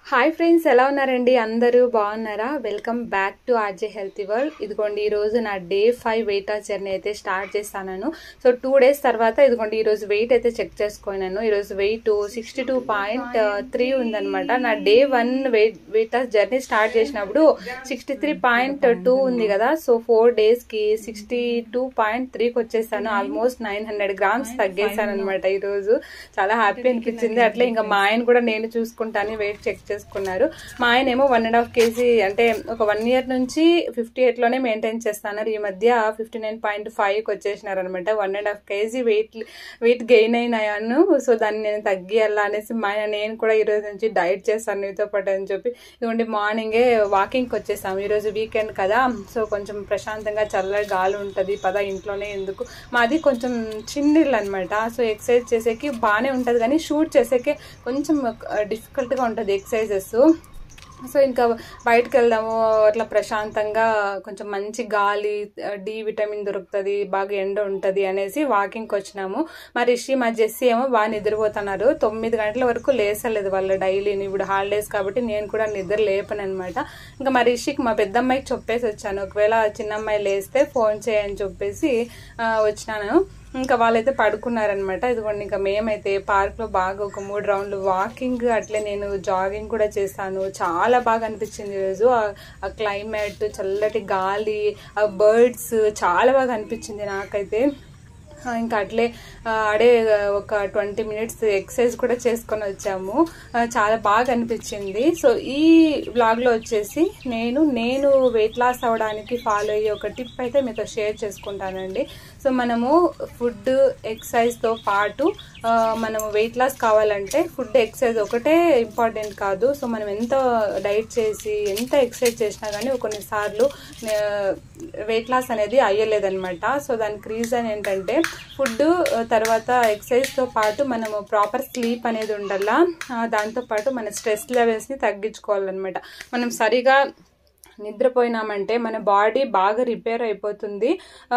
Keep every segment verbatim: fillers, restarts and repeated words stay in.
Hi friends, ఎలా ఉన్నారండి? అందరూ బాగున్నారా? Welcome back to RJ healthy world. ఇదిగోండి ఈరోజు నా day five weight loss journey అయితే స్టార్ట్ చేస్తాను. సో టూ డేస్ తర్వాత ఇదిగోండి ఈరోజు వెయిట్ అయితే చెక్ చేసుకున్నాను. ఈరోజు weight sixty two point three ఉందనమాట. నా day one weight weight loss journey start చేసినప్పుడు సిక్స్టీ త్రీ పాయింట్ టూ ఉంది కదా. సో ఫోర్ డేస్కి సిక్స్టీ టూ పాయింట్ త్రీకి వచ్చేసాను. ఆల్మోస్ట్ నైన్ హండ్రెడ్ గ్రామ్స్ తగ్గేసాను అనమాట. ఈరోజు చాలా హ్యాపీ అనిపించింది. అట్లే ఇంకా మా ఆయన కూడా నేను చూసుకుంటాను వెయిట్ చెక్ చేసుకున్నారు. మా ఆయన ఏమో వన్ అండ్ హాఫ్ కేజీ అంటే ఒక వన్ ఇయర్ నుంచి ఫిఫ్టీ ఎయిట్ లోనే మెయింటైన్ చేస్తున్నారు. ఈ మధ్య ఫిఫ్టీ నైన్ పాయింట్ ఫైవ్ కి వచ్చేసినారు అనమాట. One and half KG weight weight gain అయినాను. సో దాన్ని నేను తగ్గియాలా అనేసి మా ఆయన నేను కూడా ఈ రోజు నుంచి డైట్ చేస్తాను నీతో పాటు అని చెప్పి ఇదిగోండి మార్నింగే వాకింగ్కి వచ్చేసాము. ఈరోజు వీకెండ్ కదా, సో కొంచెం ప్రశాంతంగా చల్లగా గాలి ఉంటుంది పద ఇంట్లోనే ఎందుకు. మాది కొంచెం చిన్నిళ్ళు అనమాట. సో ఎక్సర్సైజ్ చేసేకి బాగానే ఉంటుంది కానీ షూట్ చేసేకి కొంచెం డిఫికల్ట్గా ఉంటుంది ఎక్సర్సైజెస్. సో ఇంకా బయటకు వెళ్దాము, అట్లా ప్రశాంతంగా కొంచెం మంచి గాలి, డి విటమిన్ దొరుకుతుంది, బాగా ఎండ ఉంటుంది అనేసి వాకింగ్కి వచ్చినాము. మా రిషి మా జెస్సీ ఏమో బాగా నిద్రపోతున్నారు. తొమ్మిది గంటల వరకు లేసలేదు వాళ్ళు డైలీని. ఇప్పుడు హాలిడేస్ కాబట్టి నేను కూడా నిద్ర లేపను అనమాట. ఇంకా మా రిషికి మా పెద్దమ్మాయికి చెప్పేసి వచ్చాను, ఒకవేళ చిన్నమ్మాయి లేస్తే ఫోన్ చేయని చెప్పేసి వచ్చినాను. ఇంకా వాళ్ళైతే పడుకున్నారనమాట. ఇదిగోండి ఇంకా మేమైతే పార్క్లో బాగా ఒక మూడు రౌండ్లు వాకింగ్, అట్లే నేను జాగింగ్ కూడా చేస్తాను. చాలా బాగా అనిపించింది ఈరోజు. ఆ క్లైమేట్, చల్లటి గాలి, ఆ బర్డ్స్ చాలా బాగా అనిపించింది నాకైతే. ఇంకా అట్లే ఆడే ఒక ట్వంటీ మినిట్స్ ఎక్సర్సైజ్ కూడా చేసుకొని వచ్చాము. చాలా బాగా అనిపించింది. సో ఈ వ్లాగ్లో వచ్చేసి నేను నేను వెయిట్ లాస్ అవ్వడానికి ఫాలో అయ్యే ఒక టిప్ అయితే మీతో షేర్ చేసుకుంటానండి. సో మనము ఫుడ్ ఎక్సర్సైజ్తో పాటు మనము వెయిట్ లాస్ కావాలంటే ఫుడ్ ఎక్సర్సైజ్ ఒకటే ఇంపార్టెంట్ కాదు. సో మనం ఎంత డైట్ చేసి ఎంత ఎక్సర్సైజ్ చేసినా కానీ కొన్నిసార్లు వెయిట్ లాస్ అనేది అయ్యలేదన్నమాట. సో దానికి రీజన్ ఏంటంటే ఫుడ్ తర్వాత ఎక్సర్సైజ్తో పాటు మనము ప్రాపర్ స్లీప్ అనేది ఉండాలా. దాంతోపాటు మన స్ట్రెస్ లెవెల్స్ని తగ్గించుకోవాలన్నమాట. మనం సరిగా నిద్రపోయినామంటే మన బాడీ బాగా రిపేర్ అయిపోతుంది.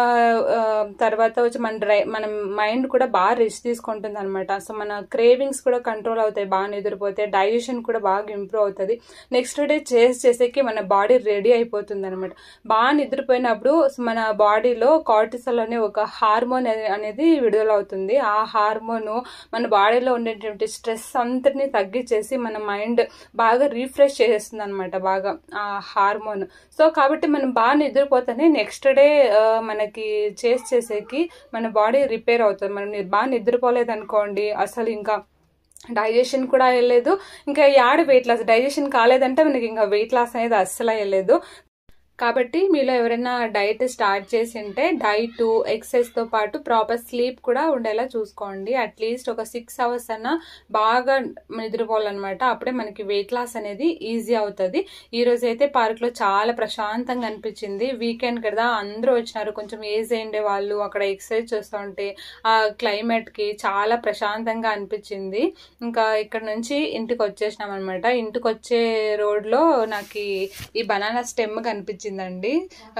తర్వాత వచ్చి మన డ్రై మన మైండ్ కూడా బాగా రెస్ట్ తీసుకుంటుంది అనమాట. సో మన క్రేవింగ్స్ కూడా కంట్రోల్ అవుతాయి బాగా నిద్రపోతే. డైజెషన్ కూడా బాగా ఇంప్రూవ్ అవుతుంది. నెక్స్ట్ డే చేసి చేసేకి మన బాడీ రెడీ అయిపోతుంది అనమాట. బాగా నిద్రపోయినప్పుడు మన బాడీలో కార్టిసాల్ అనే ఒక హార్మోన్ అనేది విడుదలవుతుంది. ఆ హార్మోన్ మన బాడీలో ఉండేటువంటి స్ట్రెస్ అంతటిని తగ్గించేసి మన మైండ్ బాగా రీఫ్రెష్ చేసేస్తుంది అనమాట బాగా ఆ హార్మోన్. సో కాబట్టి మనం బాగా నిద్రపోతేనే నెక్స్ట్ డే మనకి చేసి చేసేకి మన బాడీ రిపేర్ అవుతుంది. మనం బాగా నిద్రపోలేదు అనుకోండి అసలు ఇంకా డైజెషన్ కూడా అయ్యలేదు. ఇంకా యాడ వెయిట్ లాస్ డైజెషన్ కాలేదంటే మనకి ఇంకా వెయిట్ లాస్ అనేది అస్సలు అయ్యలేదు. కాబట్టి మీలో ఎవరైనా డైట్ స్టార్ట్ చేసి ఉంటే డైట్ ఎక్సర్సైజ్తో పాటు ప్రాపర్ స్లీప్ కూడా ఉండేలా చూసుకోండి. అట్లీస్ట్ ఒక సిక్స్ అవర్స్ అన్నా బాగా నిద్రపోవాలన్నమాట. అప్పుడే మనకి వెయిట్ లాస్ అనేది ఈజీ అవుతుంది. ఈ రోజు అయితే పార్క్లో చాలా ప్రశాంతంగా అనిపించింది. వీకెండ్ కదా, అందరూ వచ్చినారు. కొంచెం ఏజ్ అయిండే వాళ్ళు అక్కడ ఎక్సర్సైజ్ చేస్తూ ఉంటే ఆ క్లైమేట్కి చాలా ప్రశాంతంగా అనిపించింది. ఇంకా ఇక్కడ నుంచి ఇంటికి వచ్చేసినాం అనమాట. ఇంటికి వచ్చే రోడ్లో నాకు ఈ బనానా స్టెమ్ కనిపించింది అండి.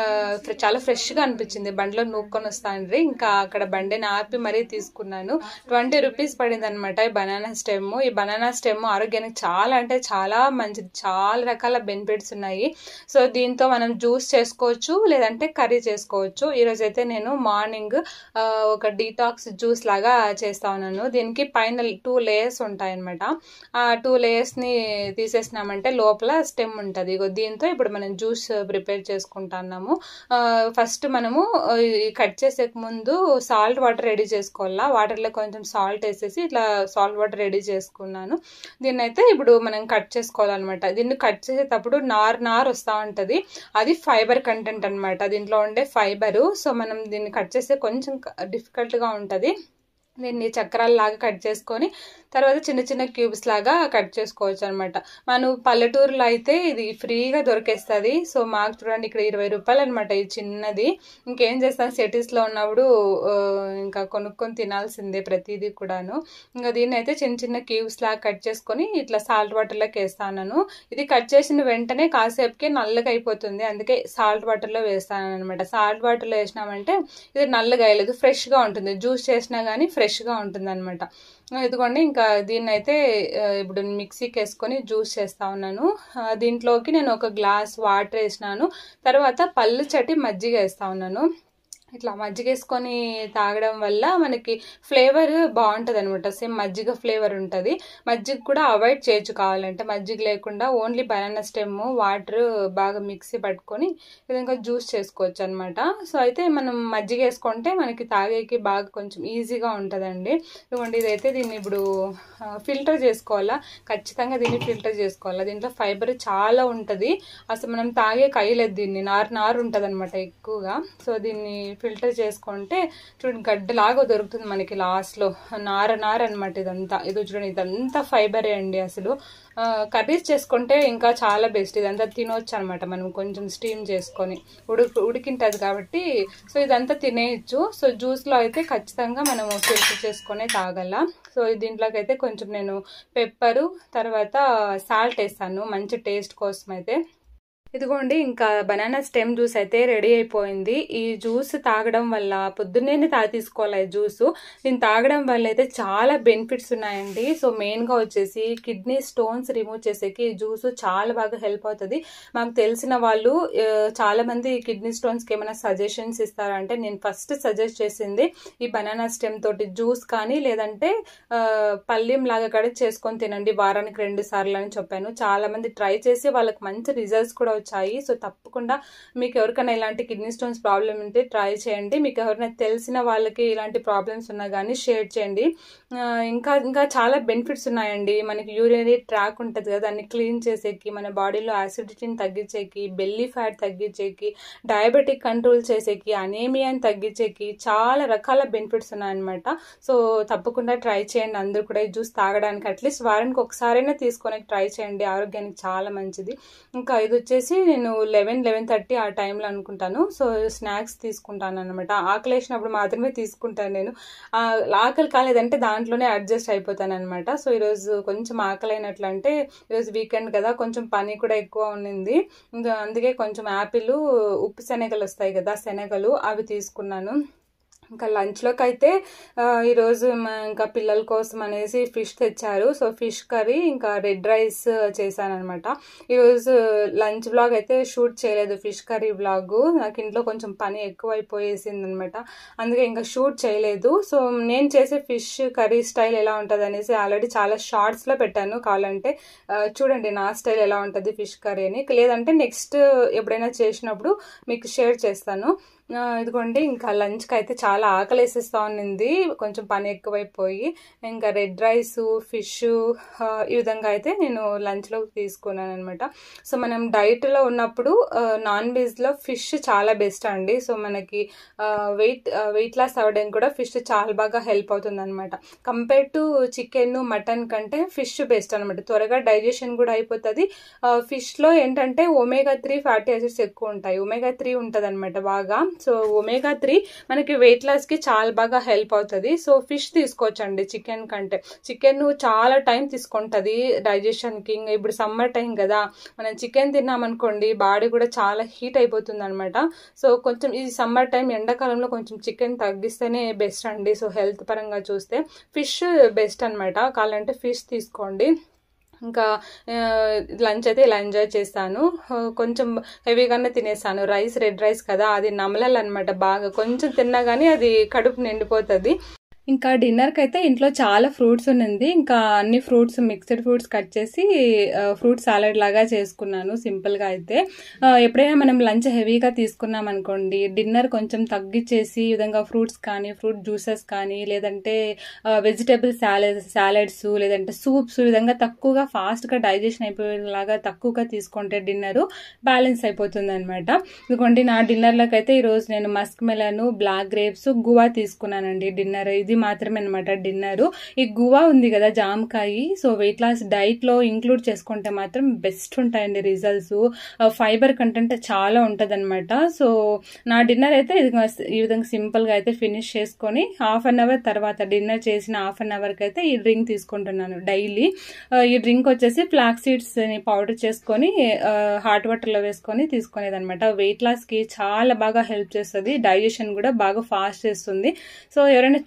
చాలా ఫ్రెష్ గా అనిపించింది. బండిలో నూక్కొని వస్తాండ్రి. ఇంకా అక్కడ బండిని ఆపి మరీ తీసుకున్నాను. ట్వంటీ రూపీస్ పడింది అనమాట ఈ బనానా స్టెమ్. ఈ బనానా స్టెమ్ ఆరోగ్యానికి చాలా అంటే చాలా మంచిది. చాలా రకాల బెనిఫిట్స్ ఉన్నాయి. సో దీంతో మనం జ్యూస్ చేసుకోవచ్చు, లేదంటే కర్రీ చేసుకోవచ్చు. ఈరోజు అయితే నేను మార్నింగ్ ఒక డీటాక్స్ జ్యూస్ లాగా చేస్తా ఉన్నాను. దీనికి పైన టూ లేయర్స్ ఉంటాయి అనమాట. ఆ టూ లేయర్స్ ని తీసేసినామంటే లోపల స్టెమ్ ఉంటుంది. దీంతో ఇప్పుడు మనం జ్యూస్ ప్రిపేర్ చేసుకుంటున్నాము. ఫస్ట్ మనము కట్ చేసే ముందు సాల్ట్ వాటర్ రెడీ చేసుకోవాలా. వాటర్లో కొంచెం సాల్ట్ వేసేసి ఇట్లా సాల్ట్ వాటర్ రెడీ చేసుకున్నాను. దీన్ని అయితే ఇప్పుడు మనం కట్ చేసుకోవాలన్నమాట. దీన్ని కట్ చేసేటప్పుడు నార్ నార్ వస్తూ ఉంటుంది. అది ఫైబర్ కంటెంట్ అనమాట, దీంట్లో ఉండే ఫైబరు. సో మనం దీన్ని కట్ చేస్తే కొంచెం డిఫికల్ట్గా ఉంటుంది. దీన్ని చక్రాల లాగా కట్ చేసుకొని తర్వాత చిన్న చిన్న క్యూబ్స్ లాగా కట్ చేసుకోవచ్చు అనమాట. మనం పల్లెటూరులో అయితే ఇది ఫ్రీగా దొరికేస్తుంది. సో మాకు చూడండి ఇక్కడ ఇరవై రూపాయలు అనమాట ఈ చిన్నది. ఇంకేం చేస్తాను, సిటీస్లో ఉన్నప్పుడు ఇంకా కొనుక్కొని తినాల్సిందే ప్రతిదీ కూడాను. ఇంకా దీన్ని అయితే చిన్న చిన్న క్యూబ్స్ లాగా కట్ చేసుకొని ఇట్లా సాల్ట్ వాటర్లోకి వేస్తాను. ఇది కట్ చేసిన వెంటనే కాసేపుకే నల్లగా అయిపోతుంది, అందుకే సాల్ట్ వాటర్లో వేస్తాను అనమాట. సాల్ట్ వాటర్లో వేసినామంటే ఇది నల్లగా అయ్యలేదు, ఫ్రెష్గా ఉంటుంది. జ్యూస్ చేసినా కానీ ఫ్రెష్ ఫ్రెష్గా ఉంటుంది అనమాట. ఇదిగోండి ఇంకా దీన్ని అయితే ఇప్పుడు మిక్సీకి వేసుకొని జ్యూస్ చేస్తా ఉన్నాను. దీంట్లోకి నేను ఒక గ్లాస్ వాటర్ వేసినాను, తర్వాత పళ్ళు చట్టి మజ్జిగ వేస్తా ఉన్నాను. ఇట్లా మజ్జిగ వేసుకొని తాగడం వల్ల మనకి ఫ్లేవర్ బాగుంటుంది అనమాట, సేమ్ మజ్జిగ ఫ్లేవర్ ఉంటుంది. మజ్జిగ కూడా అవాయిడ్ చేయొచ్చు కావాలంటే, మజ్జిగ లేకుండా ఓన్లీ బనానా స్టెమ్ వాటర్ బాగా మిక్సీ పట్టుకొని విధంగా జ్యూస్ చేసుకోవచ్చు అనమాట. సో అయితే మనం మజ్జిగ వేసుకుంటే మనకి తాగేకి బాగా కొంచెం ఈజీగా ఉంటుందండి. ఇదిగోండి ఇదైతే దీన్ని ఇప్పుడు ఫిల్టర్ చేసుకోవాలా, ఖచ్చితంగా దీన్ని ఫిల్టర్ చేసుకోవాలా. దీంట్లో ఫైబర్ చాలా ఉంటుంది, అసలు మనం తాగే కయ్యలేదు, దీన్ని నారు నారు ఉంటుంది అనమాట ఎక్కువగా. సో దీన్ని ఫిల్టర్ చేసుకుంటే చూడండి గడ్డలాగా దొరుకుతుంది మనకి లాస్ట్లో, నార నార అనమాట ఇదంతా. ఇది చూడండి ఇదంతా ఫైబరే అండి. అసలు కర్రీస్ చేసుకుంటే ఇంకా చాలా బెస్ట్, ఇదంతా తినవచ్చు అనమాట మనం కొంచెం స్టీమ్ చేసుకొని, ఉడికి ఉడికింటుంది కాబట్టి. సో ఇదంతా తినేయచ్చు. సో జ్యూస్లో అయితే ఖచ్చితంగా మనము ఫిల్టర్ చేసుకొని తాగల. సో దీంట్లోకి అయితే కొంచెం నేను పెప్పరు తర్వాత సాల్ట్ వేస్తాను మంచి టేస్ట్ కోసం అయితే. ఇదిగోండి ఇంకా బనానా స్టెమ్ జ్యూస్ అయితే రెడీ అయిపోయింది. ఈ జ్యూస్ తాగడం వల్ల పొద్దున్నే తా తీసుకోవాలి జ్యూస్. దీన్ని తాగడం వల్ల అయితే చాలా బెనిఫిట్స్ ఉన్నాయండి. సో మెయిన్గా వచ్చేసి కిడ్నీ స్టోన్స్ రిమూవ్ చేసేకి ఈ జ్యూస్ చాలా బాగా హెల్ప్ అవుతుంది. మాకు తెలిసిన వాళ్ళు చాలా మంది కిడ్నీ స్టోన్స్కి ఏమైనా సజెషన్స్ ఇస్తారంటే నేను ఫస్ట్ సజెస్ట్ చేసింది ఈ బనానా స్టెమ్ తోటి జ్యూస్ కానీ లేదంటే పల్యం లాగా కూడా చేసుకొని తినండి వారానికి రెండు సార్లు అని చెప్పాను. చాలా మంది ట్రై చేసి వాళ్ళకి మంచి రిజల్ట్స్ కూడా వచ్చాయి. సో తప్పకుండా మీకు ఎవరికైనా ఇలాంటి కిడ్నీ స్టోన్స్ ప్రాబ్లం ఉంటే ట్రై చేయండి. మీకు ఎవరైనా తెలిసిన వాళ్ళకి ఇలాంటి ప్రాబ్లమ్స్ ఉన్నా కానీ షేర్ చేయండి. ఇంకా ఇంకా చాలా బెనిఫిట్స్ ఉన్నాయండి. మనకి యూరినరీ ట్రాక్ ఉంటుంది కదా, దాన్ని క్లీన్ చేసేకి, మన బాడీలో యాసిడిటీని తగ్గించేకి, బెల్లీ ఫ్యాట్ తగ్గించేకి, డయాబెటిక్ కంట్రోల్ చేసేకి, అనేమియాని తగ్గించేకి చాలా రకాల బెనిఫిట్స్ ఉన్నాయన్నమాట. సో తప్పకుండా ట్రై చేయండి అందరూ కూడా ఈ జ్యూస్ తాగడానికి. అట్లీస్ట్ వారానికి ఒకసారైనా తీసుకొని ట్రై చేయండి, ఆరోగ్యానికి చాలా మంచిది. ఇంకా ఇది వచ్చేసి నేను లెవెన్ లెవెన్ థర్టీ ఆ టైంలో అనుకుంటాను. సో స్నాక్స్ తీసుకుంటాను అనమాట. ఆకలి వేసినప్పుడు మాత్రమే తీసుకుంటాను నేను. ఆకలి కాలేదంటే దాంట్లోనే అడ్జస్ట్ అయిపోతాను అనమాట. సో ఈరోజు కొంచెం ఆకలి అయినట్లు, అంటే ఈరోజు వీకెండ్ కదా కొంచెం పని కూడా ఎక్కువ ఉన్నింది. ఇంకా అందుకే కొంచెం యాపిల్, ఉప్పు శనగలు వస్తాయి కదా శనగలు, అవి తీసుకున్నాను. ఇంకా లంచ్లోకి అయితే ఈరోజు ఇంకా పిల్లల కోసం అనేసి ఫిష్ తెచ్చారు. సో ఫిష్ కర్రీ ఇంకా రెడ్ రైస్ చేశాను అనమాట. ఈరోజు లంచ్ బ్లాగ్ అయితే షూట్ చేయలేదు, ఫిష్ కర్రీ బ్లాగ్. నాకు ఇంట్లో కొంచెం పని ఎక్కువ అయిపోయేసింది అనమాట, అందుకే ఇంకా షూట్ చేయలేదు. సో నేను చేసే ఫిష్ కర్రీ స్టైల్ ఎలా ఉంటుంది అనేసి ఆల్రెడీ చాలా షార్ట్స్లో పెట్టాను, కావాలంటే చూడండి నా స్టైల్ ఎలా ఉంటుంది ఫిష్ కర్రీ అని. లేదంటే నెక్స్ట్ ఎప్పుడైనా చేసినప్పుడు మీకు షేర్ చేస్తాను. ఇదిగోండి ఇంకా లంచ్కి అయితే చాలా ఆకలి వేసేస్తూ ఉన్నింది, కొంచెం పని ఎక్కువైపోయి. ఇంకా రెడ్ రైస్, ఫిష్ ఈ విధంగా అయితే నేను లంచ్లో తీసుకున్నాను అనమాట. సో మనం డైట్లో ఉన్నప్పుడు నాన్ వెజ్లో ఫిష్ చాలా బెస్ట్ అండి. సో మనకి వెయిట్ వెయిట్ లాస్ అవ్వడానికి కూడా ఫిష్ చాలా బాగా హెల్ప్ అవుతుంది అనమాట. కంపేర్ టు చికెన్, మటన్ కంటే ఫిష్ బెస్ట్ అనమాట. త్వరగా డైజెషన్ కూడా అయిపోతుంది. ఫిష్లో ఏంటంటే ఒమేగా త్రీ ఫ్యాటీ యాసిడ్స్ ఎక్కువ ఉంటాయి, ఒమేగా త్రీ ఉంటుంది అనమాట బాగా. సో ఒమేగా త్రీ మనకి వెయిట్ లాస్కి చాలా బాగా హెల్ప్ అవుతుంది. సో ఫిష్ తీసుకోవచ్చండి చికెన్ కంటే. చికెన్ చాలా టైం తీసుకుంటుంది డైజెషన్కి. ఇంకా ఇప్పుడు సమ్మర్ టైం కదా, మనం చికెన్ తిన్నామనుకోండి బాడీ కూడా చాలా హీట్ అయిపోతుంది అనమాట. సో కొంచెం ఈ సమ్మర్ టైం ఎండాకాలంలో కొంచెం చికెన్ తగ్గిస్తేనే బెస్ట్ అండి. సో హెల్త్ పరంగా చూస్తే ఫిష్ బెస్ట్ అనమాట, కావాలంటే ఫిష్ తీసుకోండి. ఇంకా లంచ్ అయితే ఇలా ఎంజాయ్ చేస్తాను. కొంచెం హెవీగానే తినేస్తాను, రైస్ రెడ్ రైస్ కదా అది నమలాలన్నమాట బాగా, కొంచెం తిన్నా కానీ అది కడుపు నిండిపోతుంది. ఇంకా డిన్నర్కి అయితే ఇంట్లో చాలా ఫ్రూట్స్ ఉన్నింది. ఇంకా అన్ని ఫ్రూట్స్ మిక్స్డ్ ఫ్రూట్స్ కట్ చేసి ఫ్రూట్ సాలెడ్ లాగా చేసుకున్నాను సింపుల్గా అయితే. ఎప్పుడైనా మనం లంచ్ హెవీగా తీసుకున్నాం అనుకోండి, డిన్నర్ కొంచెం తగ్గించేసి ఈ విధంగా ఫ్రూట్స్ కానీ ఫ్రూట్ జ్యూసెస్ కానీ లేదంటే వెజిటేబుల్ సాలెడ్ సాలెడ్స్ లేదంటే సూప్స్ ఈ విధంగా తక్కువగా ఫాస్ట్గా డైజెషన్ అయిపోయేలాగా తక్కువగా తీసుకుంటే డిన్నర్ బ్యాలెన్స్ అయిపోతుంది అనమాట. ఇదిగోండి నా డిన్నర్లోకి అయితే ఈరోజు నేను musk melon, black grapes, guava తీసుకున్నానండి డిన్నర్. ఇది మాత్రమే అనమాట డిన్నర్. ఈ గువా ఉంది కదా జామకాయ, సో వెయిట్ లాస్ డైట్ లో ఇంక్లూడ్ చేసుకుంటే మాత్రం బెస్ట్ ఉంటాయండి రిజల్ట్స్. ఫైబర్ కంటెంట్ చాలా ఉంటది అనమాట. సో నా డిన్నర్ అయితే ఈ విధంగా సింపుల్ గా అయితే ఫినిష్ చేసుకొని హాఫ్ అన్ అవర్ తర్వాత డిన్నర్ చేసిన హాఫ్ అన్ అవర్ కి అయితే ఈ డ్రింక్ తీసుకుంటున్నాను డైలీ. ఈ డ్రింక్ వచ్చేసి ఫ్లాక్ సీడ్స్ ని పౌడర్ చేసుకొని హాట్ వాటర్ లో వేసుకొని తీసుకునేది అనమాట. వెయిట్ లాస్ కి చాలా బాగా హెల్ప్ చేస్తుంది, డైజెషన్ కూడా బాగా ఫాస్ట్ చేస్తుంది. సో ఎవరైనా చూడకపోతే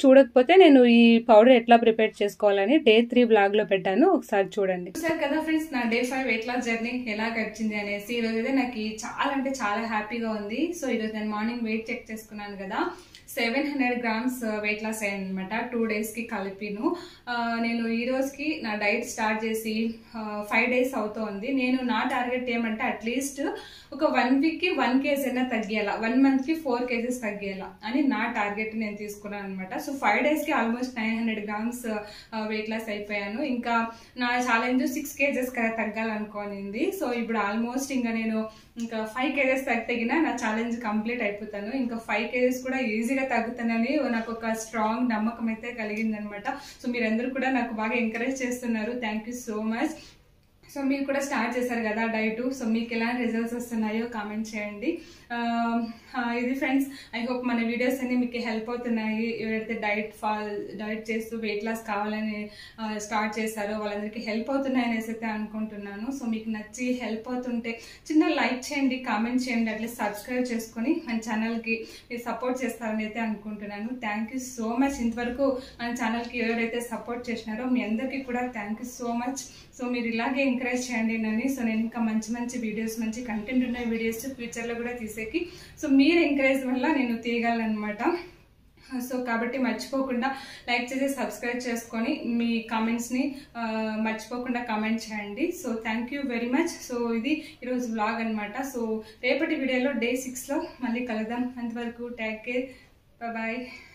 కాకపోతే నేను ఈ పౌడర్ ఎట్లా ప్రిపేర్ చేసుకోవాలని డే త్రీ బ్లాగ్ లో పెట్టాను, ఒకసారి చూడండి. చూసారు కదా ఫ్రెండ్స్ నా day five weight loss journey ఎలా గడిచింది అనేసి. ఈరోజు అయితే నాకు చాలా అంటే చాలా హ్యాపీగా ఉంది. సో ఈరోజు నేను మార్నింగ్ వెయిట్ చెక్ చేసుకున్నాను కదా, seven hundred grams weight loss అయ్యాను అనమాట టూ డేస్కి కలిపిను. నేను ఈ రోజుకి నా డైట్ స్టార్ట్ చేసి ఫైవ్ డేస్ అవుతోంది. నేను నా టార్గెట్ ఏమంటే అట్లీస్ట్ ఒక వన్ వీక్కి వన్ కేజీ అయినా తగ్గేయాలా, వన్ మంత్కి ఫోర్ కేజెస్ తగ్గేయాలా అని నా టార్గెట్ నేను తీసుకున్నాను అనమాట. సో ఫైవ్ డేస్కి almost nine hundred grams weight loss అయిపోయాను. ఇంకా నా ఛాలెంజ్ సిక్స్ కేజెస్ కదా తగ్గాలనుకోనింది. సో ఇప్పుడు ఆల్మోస్ట్ ఇంకా నేను ఇంకా ఫైవ్ కేజెస్ తగ్గినా నా ఛాలెంజ్ కంప్లీట్ అయిపోతాను. ఇంకా ఫైవ్ కేజెస్ కూడా ఈజీగా తగ్గుతానని నాకు ఒక స్ట్రాంగ్ నమ్మకం అయితే కలిగింది అనమాట. సో మీరందరూ కూడా నాకు బాగా ఎంకరేజ్ చేస్తున్నారు, thank you so much. So మీరు కూడా స్టార్ట్ చేశారు కదా డైట్, సో మీకు ఎలాంటి రిజల్ట్స్ వస్తున్నాయో కామెంట్ చేయండి. ఇది ఫ్రెండ్స్, ఐ హోప్ మన వీడియోస్ అన్ని మీకు హెల్ప్ అవుతున్నాయి. ఎవరైతే డైట్ ఫాల్ డైట్ చేస్తూ వెయిట్ లాస్ కావాలని స్టార్ట్ చేశారో వాళ్ళందరికీ హెల్ప్ అవుతున్నాయి అనేసి అయితే అనుకుంటున్నాను. సో మీకు నచ్చి హెల్ప్ అవుతుంటే చిన్న లైక్ చేయండి, కామెంట్ చేయండి, అట్లీస్ట్ సబ్స్క్రైబ్ చేసుకొని మన ఛానల్కి మీరు సపోర్ట్ చేస్తారని అయితే అనుకుంటున్నాను. Thank you so much. ఇంతవరకు మన ఛానల్కి ఎవరైతే సపోర్ట్ చేసినారో మీ అందరికీ కూడా thank you so much. So మీరు ఇలాగే ఎంకరేజ్ చేయండి నన్ను. సో నేను ఇంకా మంచి మంచి వీడియోస్, మంచి కంటెంట్ ఉన్న వీడియోస్ ఫ్యూచర్లో కూడా తీసేకి, సో మీరు ఎంకరేజ్ వల్ల నేను తీయగలనమాట. సో కాబట్టి మర్చిపోకుండా లైక్ చేసి సబ్స్క్రైబ్ చేసుకొని మీ కామెంట్స్ని మర్చిపోకుండా కామెంట్ చేయండి. So thank you very much. So ఇది ఈరోజు వ్లాగ్ అనమాట. సో రేపటి వీడియోలో డే సిక్స్లో మళ్ళీ కలుద్దాం. అంతవరకు టేక్ కేర్, బాయ్.